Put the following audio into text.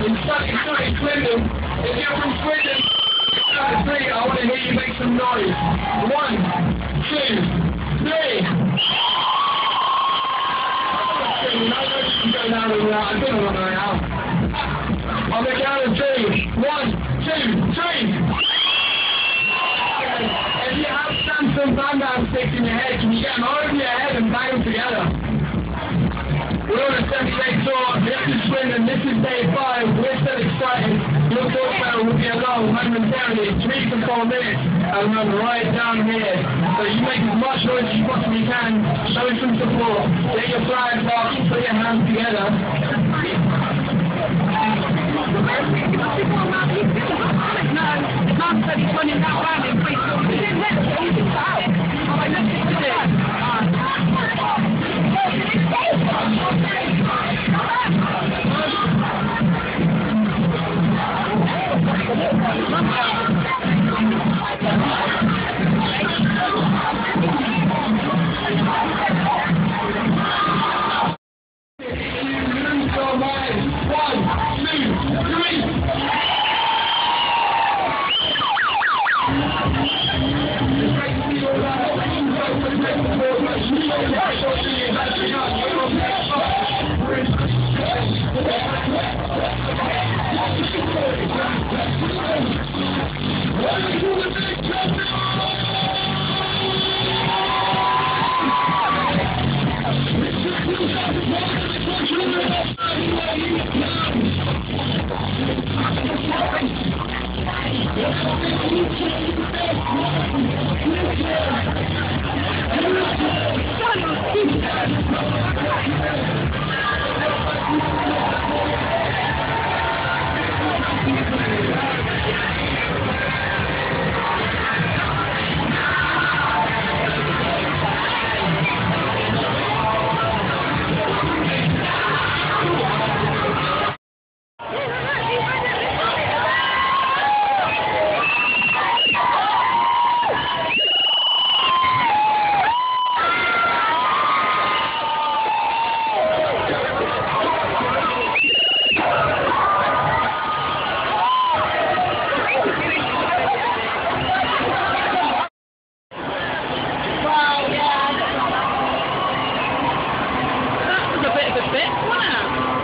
in Swindon. If you're from Swindon, count to three, I want to hear you make some noise. 1, 2, 3. I'm going to run around. On the count of 3. 1, 2, 3. If you have Samsung band sticks in your head, can you get them over your head and bang them together? We're on a 7-day tour. This is Swindon. This is day 5. We're so excited. Your tour fellow will be along momentarily, 3 to 4 minutes, and run right down here. So you make as much noise as you possibly can. Show some support. Get your flags up. Put your hands together. Mum said he's running that round in 3 quarters. He's in there. He's out. Oh, I looked at it. Bit, wasn't it?